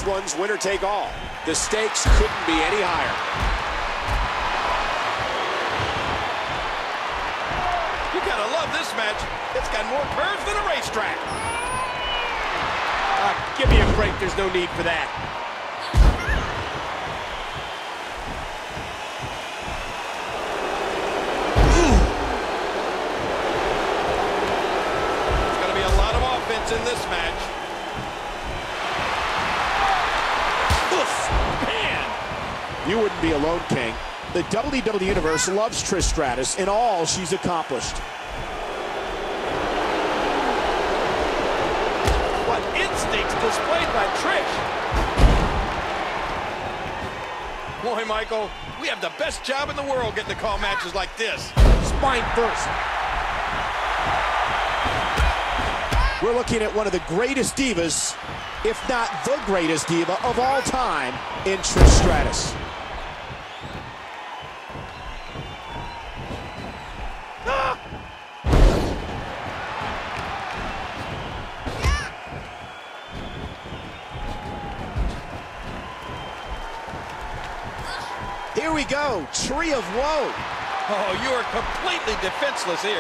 one's winner take all. The stakes couldn't be any higher. You gotta love this match. It's got more curves than a racetrack. Give me a break, there's no need for that. There's gonna be a lot of offense in this match. Oof, man! You wouldn't be alone, King. The WWE Universe loves Trish Stratus in all she's accomplished. What instincts displayed by Trish. Boy, Michael, we have the best job in the world getting to call matches like this. Spine first. We're looking at one of the greatest divas, if not the greatest diva of all time, in Trish Stratus. Here we go, Tree of Woe. Oh, you are completely defenseless here.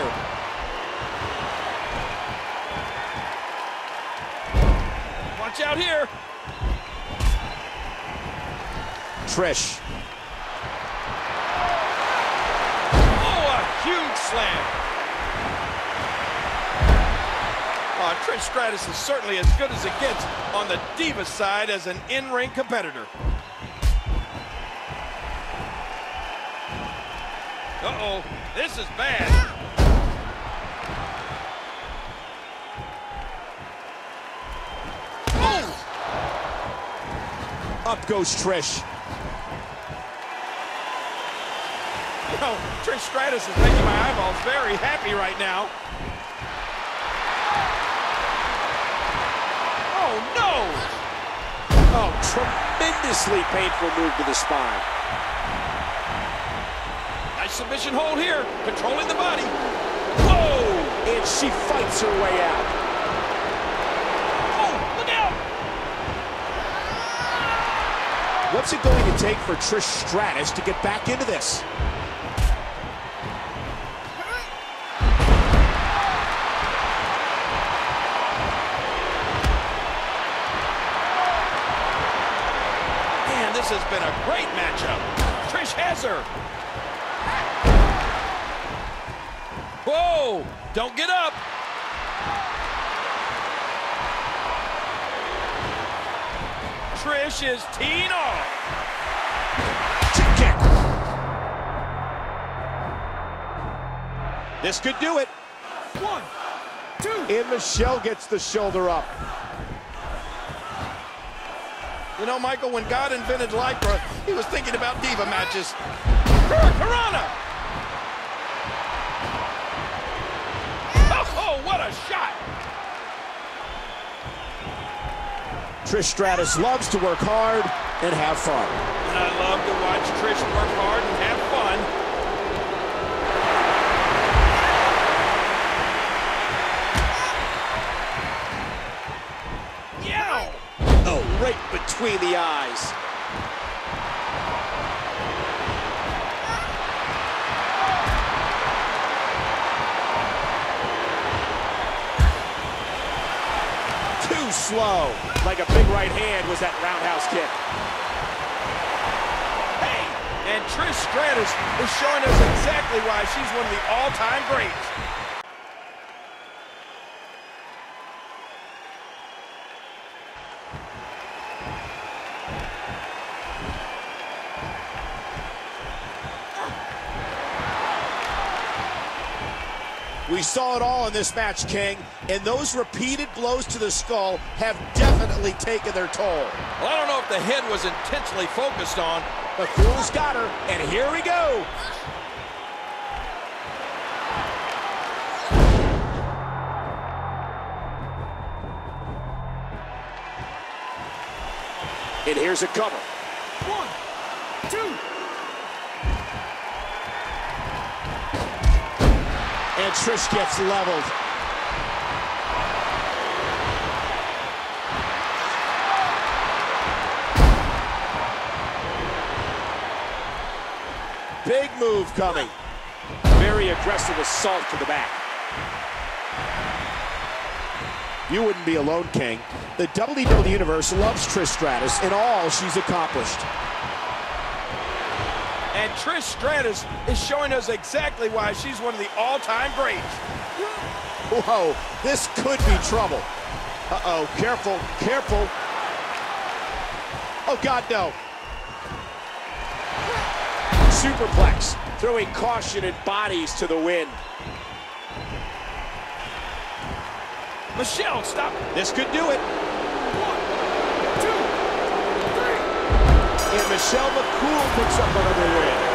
Watch out here. Trish. Oh, a huge slam. Oh, Trish Stratus is certainly as good as it gets on the diva side as an in-ring competitor. Uh-oh, this is bad. Oh! Up goes Trish. You know, Trish Stratus is making my eyeballs very happy right now. Oh, no! Oh, tremendously painful move to the spine. Nice submission hold here, controlling the body. Whoa! And she fights her way out. Oh, look out! What's it going to take for Trish Stratus to get back into this? Man, this has been a great matchup. Trish has her. Whoa! Don't get up! Trish is teeing off. Kick. This could do it. 1, 2. And Michelle gets the shoulder up. You know, Michael, when God invented Lycra, he was thinking about diva matches. Hurricanrana! Oh, what a shot! Trish Stratus loves to work hard and have fun. And I love to watch Trish work hard and have fun. Yow! Oh, right between the eyes. Too slow. Like a big right hand was that roundhouse kick. Hey! And Trish Stratus is showing us exactly why she's one of the all-time greats. We saw it all in this match, King, and those repeated blows to the skull have definitely taken their toll. Well, I don't know if the head was intentionally focused on. McCool's got her, and here we go. And here's a cover. 1, 2. And Trish gets leveled. Big move coming. Very aggressive assault to the back. You wouldn't be alone, King. The WWE Universe loves Trish Stratus and all she's accomplished. And Trish Stratus is showing us exactly why she's one of the all-time greats. Whoa, this could be trouble. Uh-oh, careful, careful. Oh, God, no. Superplex, throwing caution and bodies to the wind. Michelle, stop. This could do it. 1, 2, 3. And Michelle McCool picks up another win.